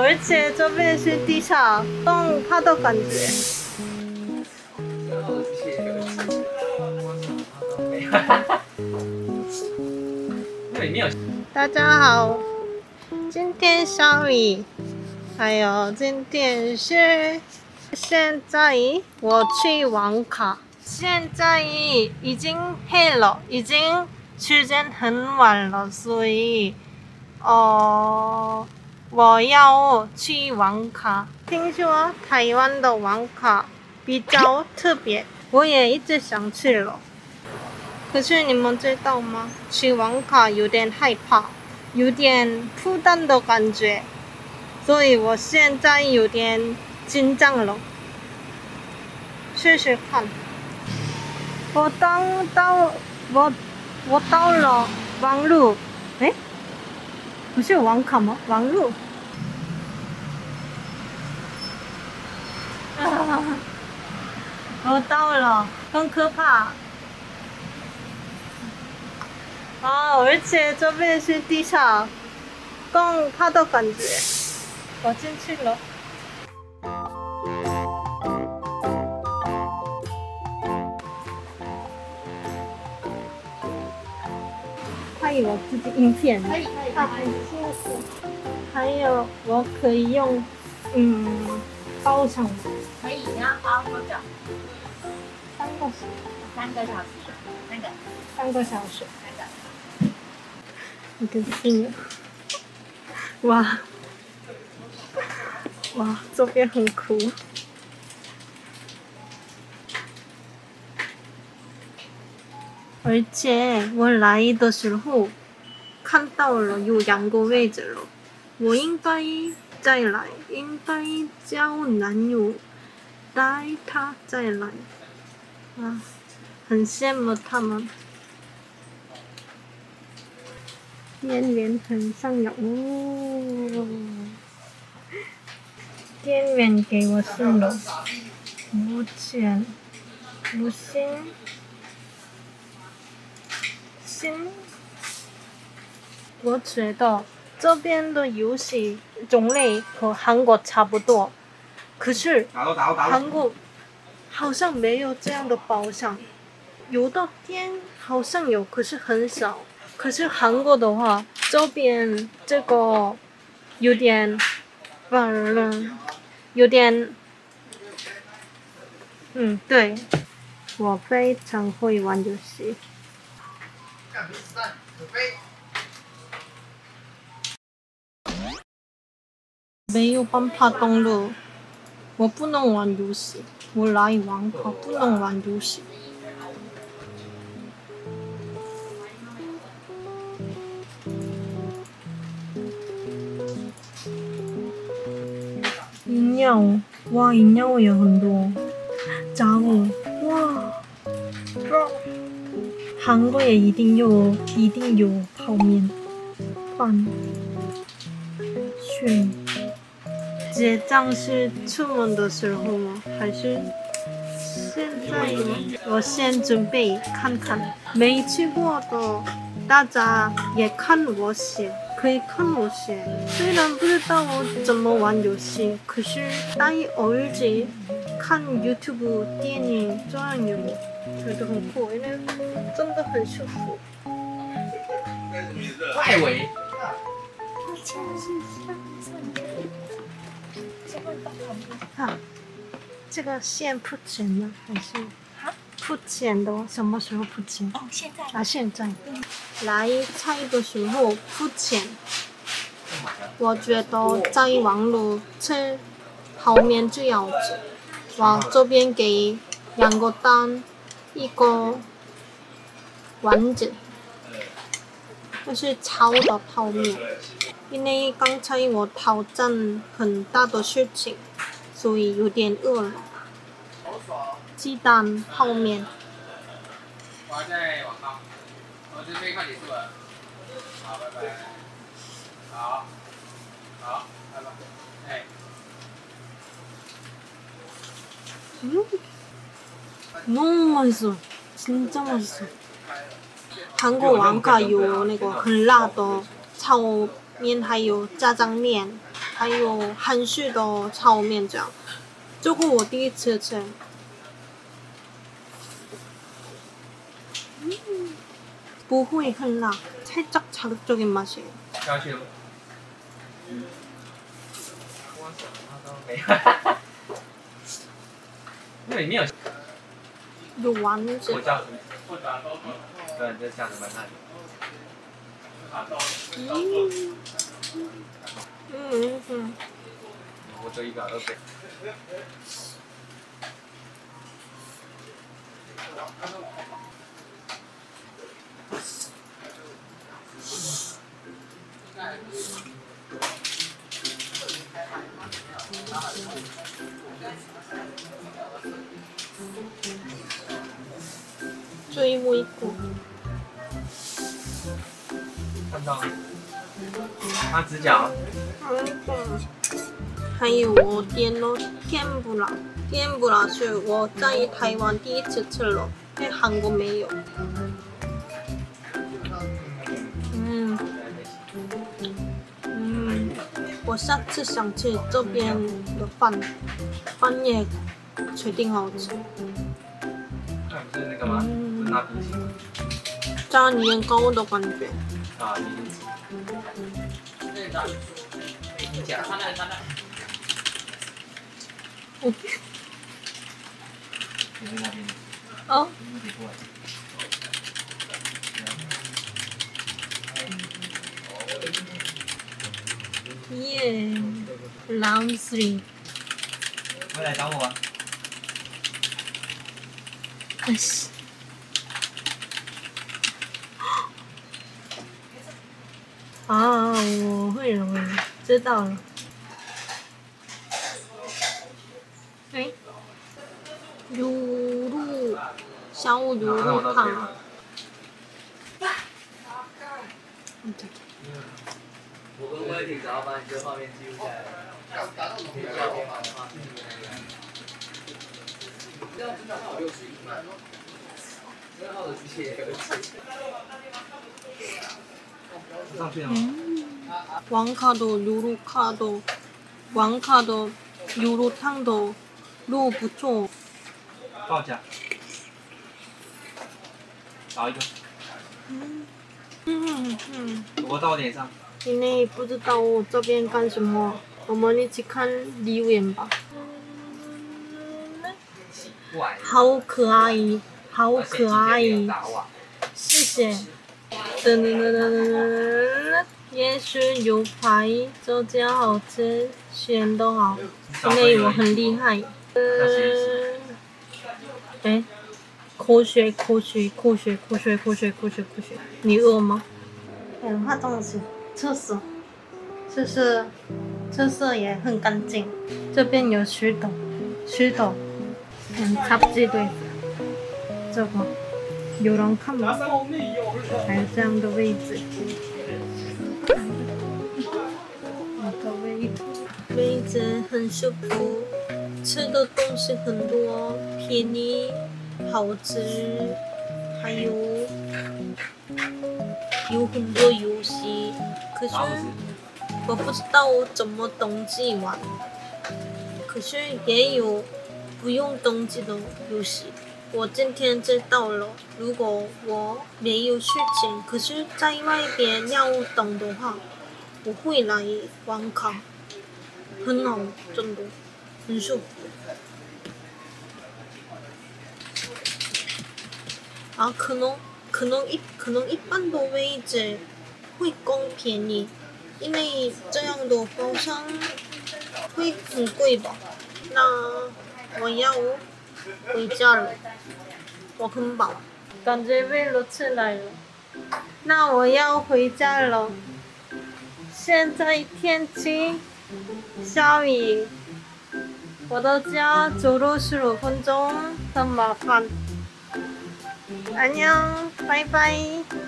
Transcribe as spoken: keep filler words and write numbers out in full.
而且这边是地下，动怕的感觉。大家好，今天下雨，还有今天是现在我去网咖，现在已经黑了，已经时间很晚了，所以哦。我要去网咖，听说台湾的网咖比较特别，我也一直想去了。可是你们知道吗？去网咖有点害怕，有点负担的感觉，所以我现在有点紧张了。试试看。我到到我我到了网路，诶？不是网咖吗？网路。啊！我到了，很可怕。啊！而且这边是地下，更怕的感觉。我进去了。还有自己影片，可以可以，啊，谢谢。还有我可以用，嗯，包场。 可以，你要包多久？ 三个小时。 三个小时，那个。 三个小时。 那个。 我的天！哇哇，这边很酷。而且我来的时候看到了有两个位置了，我应该再来，应该叫男友带他再来。啊，很羡慕他们。店员很上了哦，店员给我四楼，五千，五星，星。我觉得这边的游戏种类和韩国差不多，可是韩国好像没有这样的包厢，有的店好像有，可是很少。可是韩国的话，这边这个有点，嗯，有点，嗯，对，我非常会玩游戏。没有办法登录，我不能玩游戏，我来网咖不能玩游戏。饮料，哇，饮料也很多，炸物，哇，韩国也一定有，一定有泡面、饭、水。结账是出门的时候吗？还是现在吗？我先准备看看，没去过的大家也看我写。可以看我写，虽然不知道我怎么玩游戏，可是戴耳机看 YouTube 电影这样有觉得很酷，因为真的很舒服。 外围。 啊，这个线铺钱吗？还是铺钱的？什么时候铺钱？ 哦，现在。 啊，现在。来菜的时候付钱，我觉得在网络吃泡面最好吃。哇，这边给两个蛋，一个丸子，这是炒的泡面。因为刚才我挑战很大的事情，所以有点饿了。鸡蛋泡面。 我在网咖，我这边快结束了。好，拜拜。好，好，拜拜。哎。 嗯，너무 맛있어. 진짜 맛있어. 한국网咖有那个很辣的炒面，还有炸酱面， 还有韩式的炒面这样。这个我第一次吃。嗯，不会很辣，살짝 자극적인 맛이에요. 下去了。我什么都没有。那里面有。 有丸子。 我叫。对，这酱的蛮辣的。 嗯嗯嗯。 我就一个二倍。 追我一个。 看到了。他直角。 嗯。还有我点了天妇罗，天妇罗是我在台湾第一次吃了，在韩国没有。嗯嗯，我下次想吃这边的饭，饭也确定好吃。 那不是那个吗？嗯、是拿冰淇淋。 加年糕的感觉。 啊，冰淇淋。你讲。 哦。哦。耶 ，round three。 回来找我吧。 哎西。啊，我会了，会了，知道了。哎。牛肉，小牛肉汤。 我跟威霆只要把你这画面记录下来，可以叫我把画面记录下来。这样真的还有六十一万，这号的机器也有。上去了吗？ 왕카도, 요로카도, 왕카도, 요로탕도, 로부초。 报价。找一个。 嗯嗯嗯。 我到我脸上。 因为不知道我这边干什么，我们一起看留言吧。好可爱，好可爱，谢谢。噔噔噔噔噔噔，也许牛排这家好吃，选都好，因为我很厉害。嗯，哎，口水口水口水口水口水口水口水，你饿吗？哎，化妆师。厕所，厕所，厕所也很干净。这边有石头，石头，嗯，杂技队，这个有人看吗？还有这样的位置，这个位置，位置很舒服，吃的东西很多，便宜，好吃，还有有很多游戏。可是我不知道怎么登记玩，可是也有不用登记的游戏。我今天知道了，如果我没有事情，可是在外边要等的话，我会来玩卡，很好，真的，很舒服。啊，可能可能一可能一般的位置。会更便宜，因为这样的包厢会很贵吧？那我要回家了，我很饱，感觉胃都起来了。那我要回家了。现在天气下雨，我的家走路十五分钟，很麻烦。안녕，拜拜。